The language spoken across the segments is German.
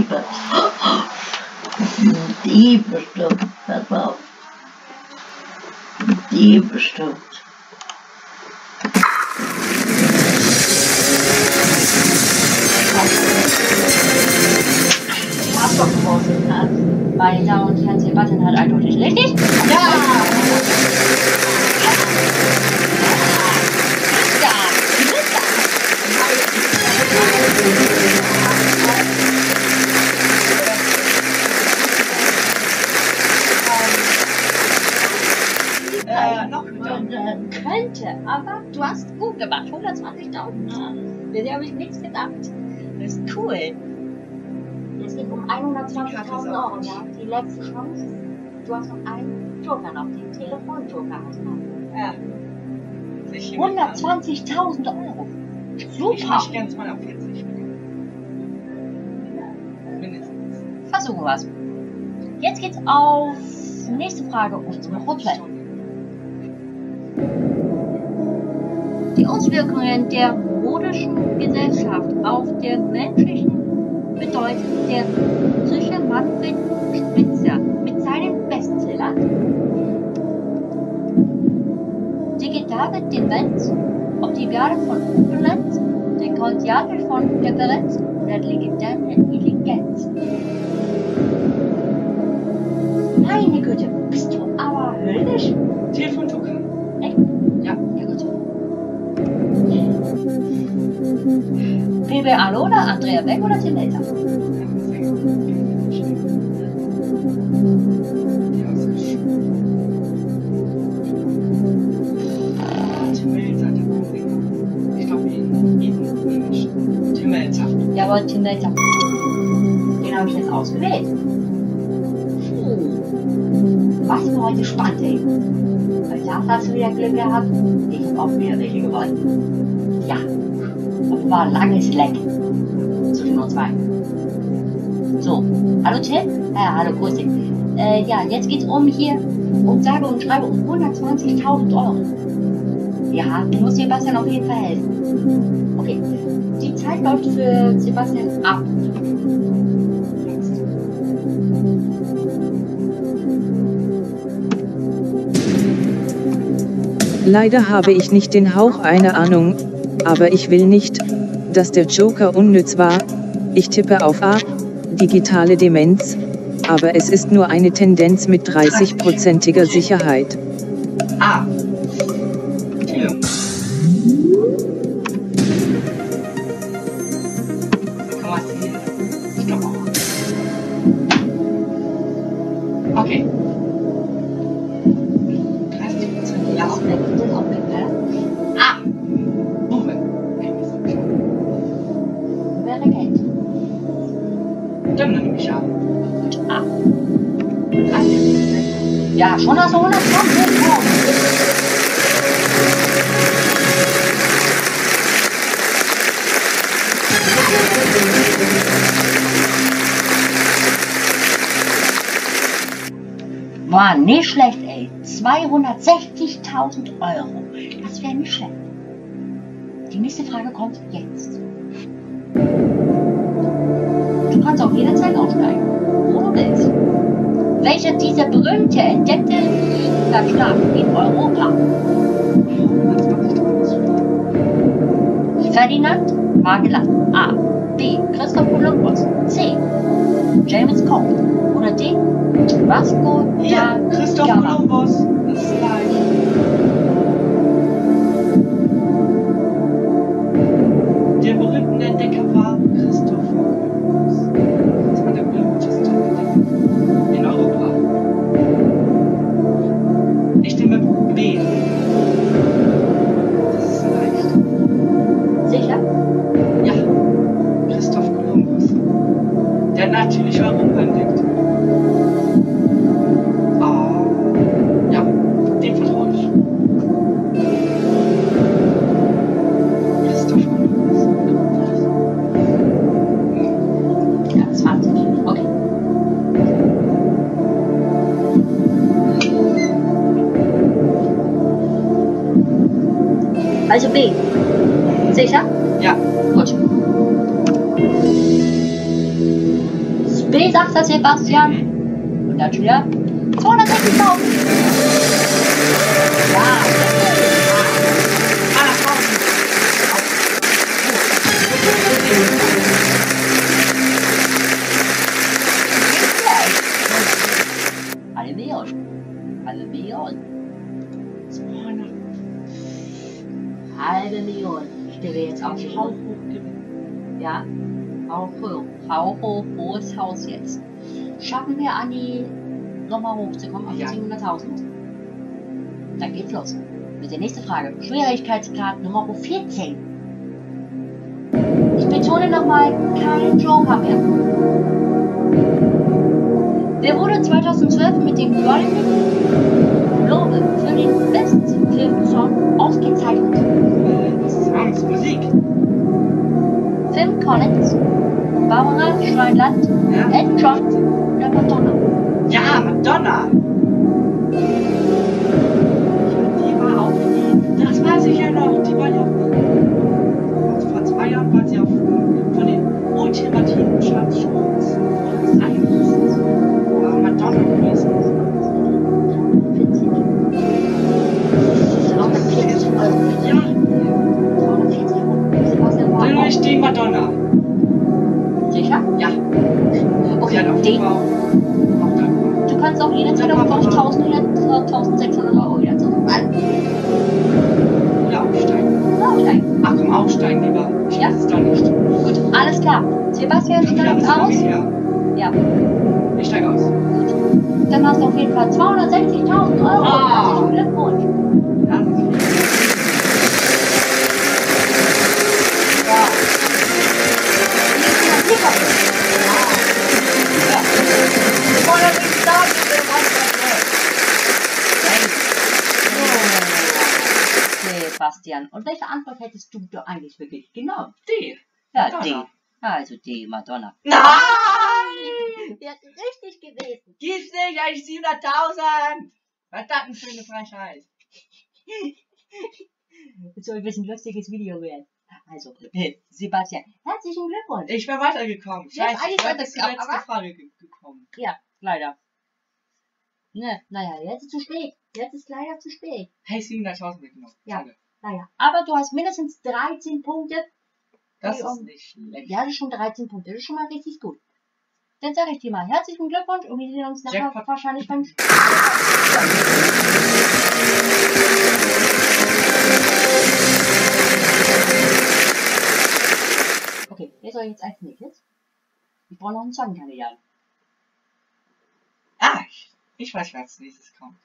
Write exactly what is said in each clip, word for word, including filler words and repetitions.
Diebe. Die bestimmt. Pass mal auf. Die bestimmt. Ich hab doch gewusst, Herz. Meine Damen und Herren, Sebastian hat eindeutig richtig. Ja! Äh, noch könnte, aber du hast gut gemacht. hundertzwanzigtausend. Das habe ich nichts gedacht. Das ist cool. Es geht um hundertzwanzigtausend Euro. Ja? Die letzte Chance. Du hast noch einen Joker noch. Den Telefonjoker hast du noch. Ja. hundertzwanzigtausend Euro. Super. Ich möchte gerne zweihundertvierzig. Mindestens. Versuchen wir es. Jetzt geht's auf nächste Frage unsere Hotel. Die Auswirkungen der modischen Gesellschaft auf den menschlichen bedeutet der russische Manfred Spitzer mit seinem Bestseller Digitale Demenz, Optimale von Opulenz, der Kontiate von Referenz oder legendäre Intelligenz. Meine Güte, bist du aber höllisch? Telefonjoker. Echt? Ja. Ja gut. P B Alola, Andrea Beck oder Tim Melzer? Jawohl, Tim Melzer. Den habe ich jetzt ausgewählt. Puh. Was für heute spannend, ey. Bei das hast du wieder Glück gehabt. Ich habe auch wieder welche gewonnen. Ja. Das war ein langes Leck. Zwischen uns beiden. So. Hallo Tim? Ja, hallo, grüß dich. Äh, ja, jetzt geht's um hier, um sage und schreibe um hundertzwanzigtausend Euro. Ja, du musst Sebastian auf jeden Fall helfen. Okay. Die Zeit läuft für Sebastian ab. Leider habe ich nicht den Hauch einer Ahnung, aber ich will nicht, dass der Joker unnütz war. Ich tippe auf A, digitale Demenz, aber es ist nur eine Tendenz mit dreißig-prozentiger Sicherheit. A. Okay. dreißig Prozent. Ja, auch weg. Das ist auch weg, oder? Ah! Moment. Wäre Geld. Dann nehme ich A. Gut, A. Ja, schon hast du hundertzwanzigtausend. War nicht schlecht, ey. zweihundertsechzigtausend Euro. Das wäre nicht schlecht. Die nächste Frage kommt jetzt. Du kannst auch jederzeit aussteigen, wo du willst. Welcher dieser berühmte entdeckte Staaten in Europa? Ferdinand Magellan. A. B. Christoph Kolumbus. C. James Cook. Oder D. Vasco Ja, da Christoph Gama. Kolumbus. Das ist leicht. Der berühmte Entdecker war Christoph Kolumbus. Das war der berühmteste Entdecker in Europa. Ich nehme B. Das ist leicht. Sicher? Ja, Christoph Kolumbus. Der hat natürlich Europa entdeckt. Ah, ja, dem vertraue ich. Christoph Kolumbus. Ja, zwanzig. Okay. Also B. Sicher? Ja. Gut. B, sagt der Sebastian. Und dann schon wieder zweihundertsechzigtausend. Ja, Halbe Million. Halbe Million. Halbe Million. Ich gebe jetzt auch die Haus hoch. Ja, Hau hoch. Hau hoch, hohes Haus jetzt. Schaffen wir an die nochmal hochzukommen auf die Ja. siebenhunderttausend? Dann geht's los. Mit der nächsten Frage. Schwierigkeitsgrad Nummer vierzehn. Ich betone nochmal, kein Joker mehr. Wer wurde zweitausendzwölf mit dem Golden Globe für den besten Filmsong ausgezeichnet? Songs, Musik. Phil Collins, Barbara Streisand, Ja. Elton John oder Madonna? Ja, Madonna. Die war auf die. Das weiß ich ja noch. Die war ja. Vor zwei Jahren war sie auf von den ultimativen Charts-Shows. Das eins. Aber Madonna gewesen. zweihundertvierzig Euro. Ja. zweihundertvierzig Euro. Sebastian war Nämlich auch. die Madonna. Sicher? Ja. Okay, Sie hat auf die. jeden Fall auch dankbar. Du kannst auch jederzeit auf tausend oder tausendsechshundert Euro wieder zurückfallen. Oder aufsteigen. Ja, aufsteigen. Ach komm, aufsteigen lieber. Ich Ja. weiß es doch nicht. Gut, alles klar. Sebastian Ja, steigt das war aus. her. Ja, Ich steige aus. gut. Dann hast du auf jeden Fall zweihundertsechzigtausend Euro. Ah. Herzlichen Glückwunsch. Ja, das ist viel. Ja. Hier ist jemand Liefer. Ja. Ich wollte nicht sagen, ich bin was So. Sebastian. Und welche Antwort hättest du da eigentlich wirklich? Genau. Die. Ja, Madonna. die. Also die Madonna. Nein! Die hat richtig gewesen. Gibt's nicht, eigentlich siebenhunderttausend! Was ist das denn für eine Frechheit? Das soll ein bisschen lustiges Video werden. Also, äh, Sebastian, herzlichen Glückwunsch. Ich bin weitergekommen. Ja, Scheiße, eigentlich ich bin war bis das zur knapp, letzten aber- Frage ge gekommen. Ja, leider. Ne, naja, jetzt ist zu spät. Jetzt ist leider zu spät. Hey, siebenhunderttausend weggenommen. Ja. Schade. Naja, aber du hast mindestens dreizehn Punkte. Das Ja. ist nicht schlecht. Ja, das ist schon dreizehn Punkte. Das ist schon mal richtig gut. Dann sage ich dir mal herzlichen Glückwunsch und wir sehen uns nachher Jackpot. wahrscheinlich beim Okay, wer soll jetzt als nächstes? Ich brauche noch einen Songkandidaten. Ah, ich, ich weiß, wer als nächstes kommt.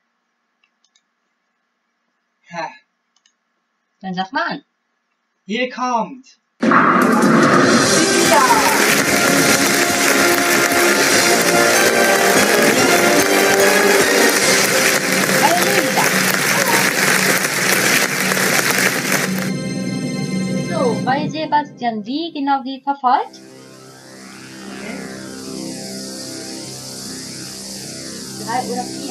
Ha, Dann sag mal an. hier kommt. So, bei Sebastian, wie genau wie verfolgt? Drei oder vier?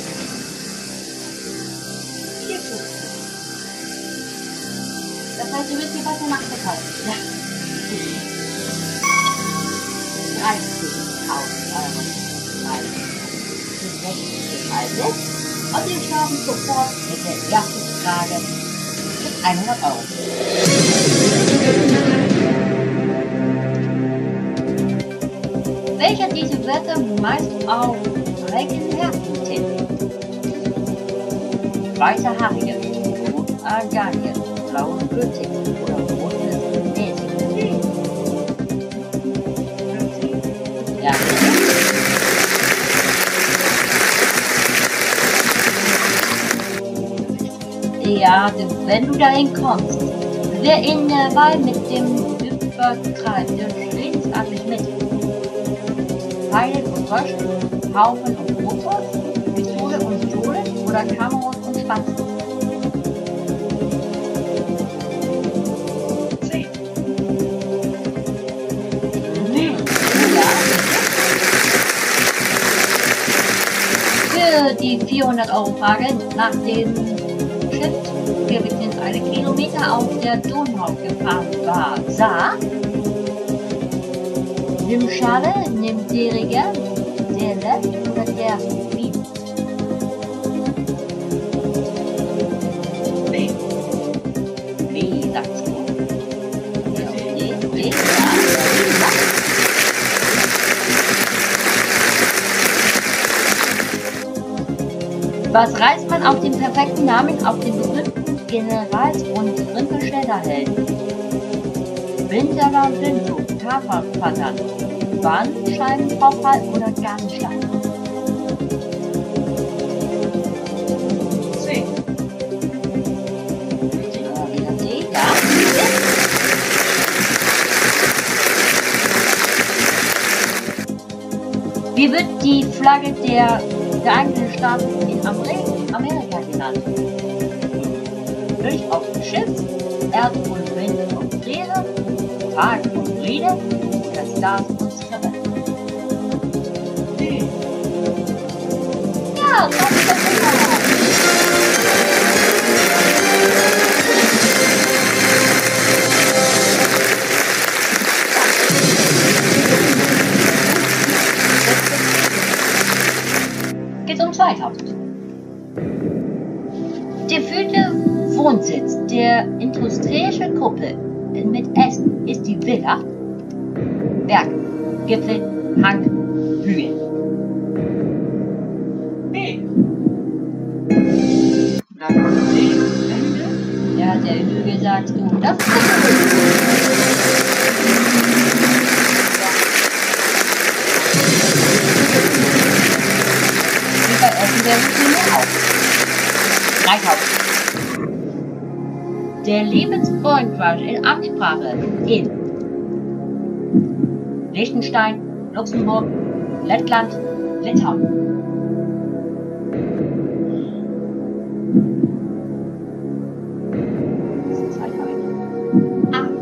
Vier Punkte. Das heißt, du willst Sebastian nachverkaufen? Ja. dreißigtausend Euro. Also, sechzig. Und wir starten sofort mit der ersten Frage mit hundert Euro. Welcher dieser Wörter meist auf Reckenherzen tätig? Weiße Haarige, Rotarganien, blaue Gültig oder rotes Mäßig. Ja. Ja, wenn du dahin kommst, wer in der Wahl mit dem übertreibenden redensartlich mit Pfeilen und Fröschen, Haufen und Motor, Pistole und Pistole oder Kamerun und Spatzen. Zehn. Hm, ja. Für die vierhundert Euro Frage nach dem Schiff, wir sind eine Kilometer auf der Donau gefahren war, sah Nimm Schale, nimm Deriger, der Left oder der Wie? B. Wie sagst du? Ja, D, D, ja. Was reißt man auf den perfekten Namen auf den berühmten Generals- und Rinderschneiderhelden? Winterer Blindflug, Tafelversand, Bandscheibenvorfall oder Garnschlag? C. Äh, wieder D, ja. Wie wird die Flagge der Vereinigten Staaten in Ameri- Amerika genannt? Durch auf dem Schiff, Erd und Wind und Friere, Tag und Friede oder Stars und Strippe? D. Ja, das ist der Fehler. Geht um zweitausend. Der vierte Wohnsitz der industrischen Gruppe mit Essen ist die Villa, Berg, Gipfel, Hang, Hügel. B. Dann D. Ende. Ja, der Hügel sagst du. Das ist der Wie bei Essen der Hügel auch. dreitausend. Der Lebensfreundquatsch in Amtssprache in Liechtenstein, Luxemburg, Lettland, Litauen. Das ist zweitausend. A.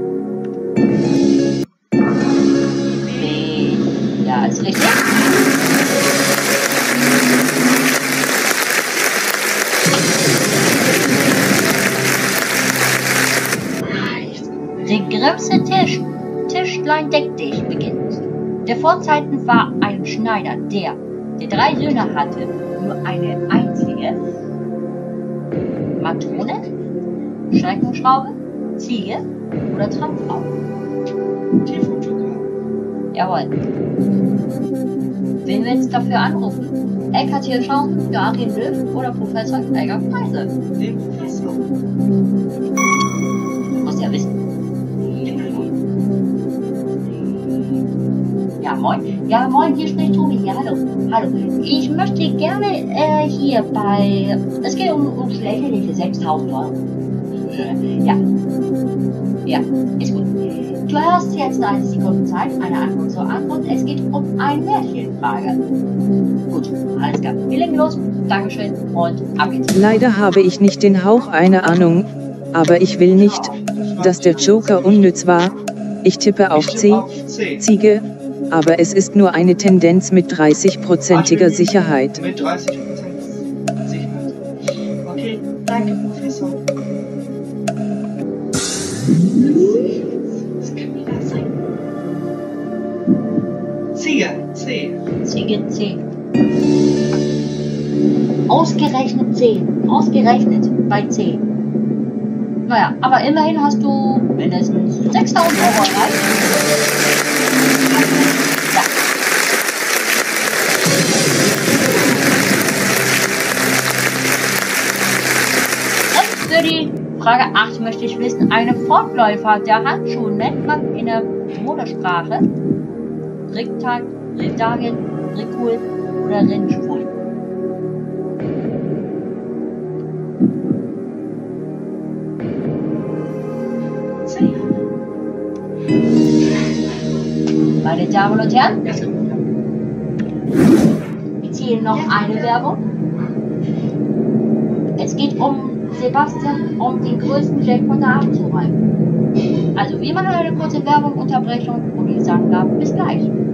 B. Ja, ist richtig. Der Grimmse Tisch, Tischlein deck dich, beginnt. Der Vorzeiten war ein Schneider, der, der drei Söhne hatte, nur eine einzige Matrone, Schreckenschraube, Ziege oder Trampfrau. T von Joker. Jawohl. Wen willst du dafür anrufen? Eckhard Hirschhausen, Joachim Löw oder Professor Gregor Freise? Den Professor. Du musst ja wissen. Ja, moin. Ja, moin, hier spricht Tobi. Ja, hallo. Hallo. Ich möchte gerne äh, hier bei... Es geht um, um schlägerliche sechstausend Euro. Äh, ja. Ja, ist gut. Du hast jetzt dreißig Sekunden Zeit, eine Antwort zur Antwort. Es geht um eine Märchenfrage. Gut, alles klar. Wir legen los. Dankeschön und ab geht's. Leider habe ich nicht den Hauch einer Ahnung, aber ich will nicht, dass der Joker unnütz war. Ich tippe auf C, C. Ziege, aber es ist nur eine Tendenz mit dreißig-prozentiger Sicherheit. Mit dreißig Prozent Sicherheit. Okay, danke, Professor. Was kann denn das sein? Ziege, C. Ziege C. Ausgerechnet C. Ausgerechnet bei C. Naja, aber immerhin hast du mindestens sechstausend Euro erreicht. Ja. Und für die Frage acht möchte ich wissen, eine Fortläufer der Handschuhe nennt man in der Modesprache Ricktag, Rickdagen, Rickul oder Rindschwul. Meine Damen und Herren, wir ziehen noch eine Werbung. Es geht um Sebastian, um den größten Jackpot der Abend zu räumen. Also wir machen eine kurze Werbung, Unterbrechung und ich sage dann bis gleich.